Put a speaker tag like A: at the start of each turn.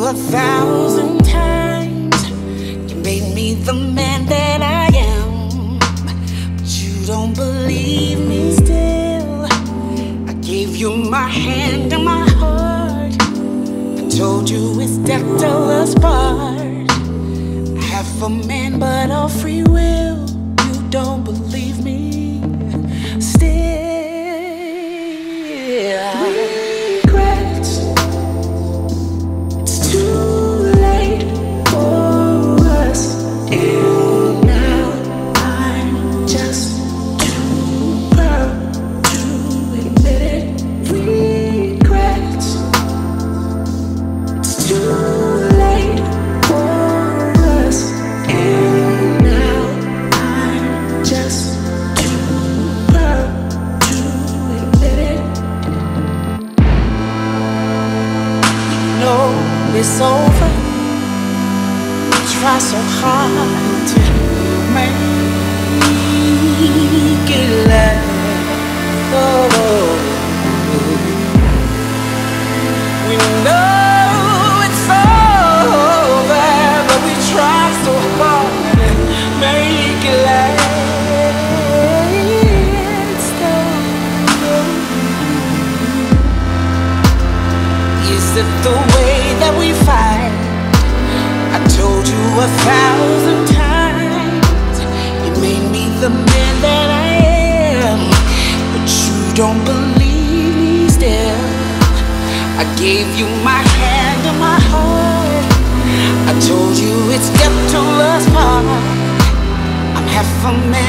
A: 1,000 times. You made me the man that I am, but you don't believe me still. I gave you my hand and my heart. I told you it's death till us part. Half a man but all free will. You don't believe me still. Regrets. It's too late for us, and now I'm just too proud to admit it. Regrets. It's too late for us, and now I'm just too proud to admit it. No, it's over. We try so hard to make it last. Oh, we know it's over, but we try so hard to make it last. Is it the way that we fight? I told you 1,000 times. You made me the man that I am, but you don't believe me still. I gave you my hand and my heart. I told you it's death to us part. I'm half a man